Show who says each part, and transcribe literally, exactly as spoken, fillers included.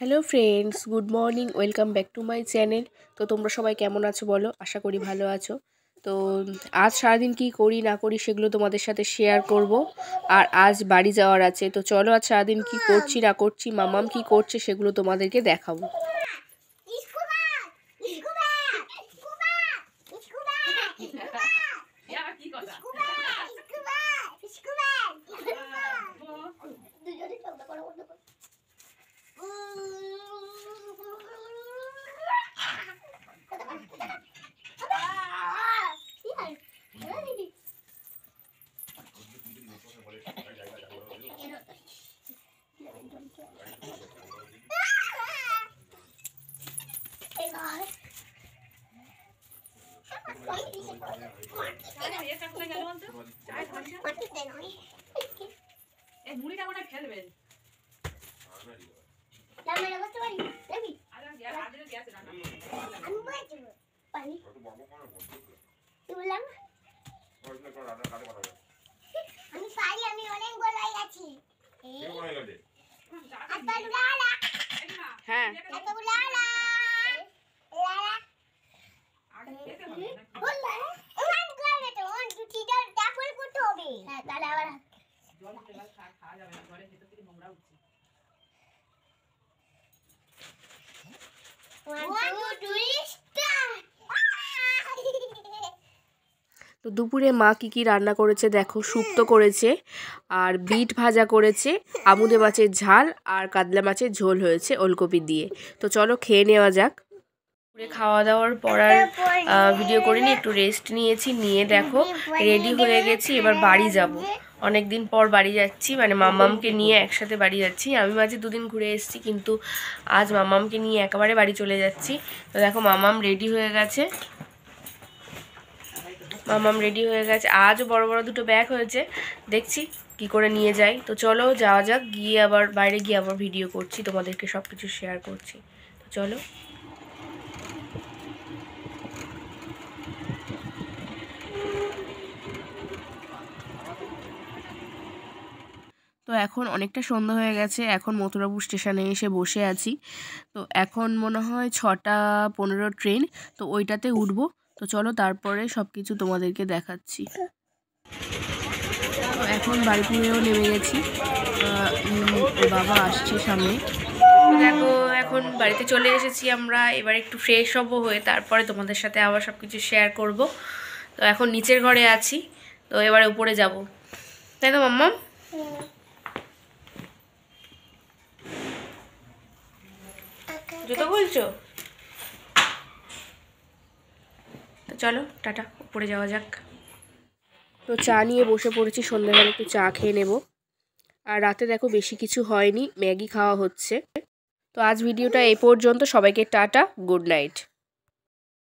Speaker 1: Hello friends, good morning, welcome back to my channel. তো তোমরা সবাই কেমন আছো বলো? আশা করি ভালো আছো। তো আজ সারাদিন কি করি না করি সেগুলো তোমাদের সাথে শেয়ার করব। আর আজ বাড়ি যাওয়ার আছে, তো চলো আজ সারাদিন কি করছি না করছি, মামাম কি করছে সেগুলো তোমাদেরকে দেখাবো। মুড়িটা মনে ফেলবেন
Speaker 2: আমি পারি, আমি অনেক বড় হয়ে গেছি।
Speaker 1: হ্যাঁ তো দুপুরে মা কী কী রান্না করেছে দেখো। শুক্তো করেছে, আর বিট ভাজা করেছে, আমুদে মাছের ঝাল, আর কাতলা মাছের ঝোল হয়েছে ওলকপি দিয়ে। তো চলো খেয়ে নেওয়া যাক। দুপুরে খাওয়া দাওয়ার পর আর ভিডিও করিনি, একটু রেস্ট নিয়েছি, নিয়ে দেখো রেডি হয়ে গেছি, এবার বাড়ি যাব। অনেক দিন পর বাড়ি যাচ্ছি, মানে মামামকে নিয়ে একসাথে বাড়ি যাচ্ছি। আমি মাঝে দুদিন ঘুরে এসেছি, কিন্তু আজ মামামকে নিয়ে একেবারে বাড়ি চলে যাচ্ছি। তো দেখো মামাম রেডি হয়ে গেছে, মামাম রেডি হয়ে গেছে। আজও বড় বড় দুটো ব্যাগ হয়েছে, দেখছি কি করে নিয়ে যাই। তো চলো যাওয়া যাক, গিয়ে আবার বাইরে গিয়ে আবার ভিডিও করছি, তোমাদেরকে সব কিছু শেয়ার করছি। তো চলো। তো এখন অনেকটা সন্ধ্যা হয়ে গেছে, এখন মথুরাপুর স্টেশনে এসে বসে আছি। তো এখন মনে হয় ছটা পনেরো ট্রেন, তো ওইটাতে উঠবো। তো চলো তারপরে সব কিছু তোমাদেরকে দেখাচ্ছি। তো এখন বাড়িপুরেও নেমে গেছি, বাবা আসছে সামনে। দেখো এখন বাড়িতে চলে এসেছি আমরা, এবার একটু ফ্রেশ হবো, হয়ে তারপরে তোমাদের সাথে আবার সব কিছু শেয়ার করব। তো এখন নিচের ঘরে আছি, তো এবারে উপরে যাব, তাই তো মাম্মা? জুতো বলছো? তো চলো টাটা, উপরে যাওয়া যাক। তো চা নিয়ে বসে পড়েছি, সন্ধ্যাবেলা একটু চা খেয়ে নেব। আর রাতে দেখো বেশি কিছু হয়নি, ম্যাগি খাওয়া হচ্ছে। তো আজ ভিডিওটা এই পর্যন্ত, সবাইকে টাটা, গুড নাইট।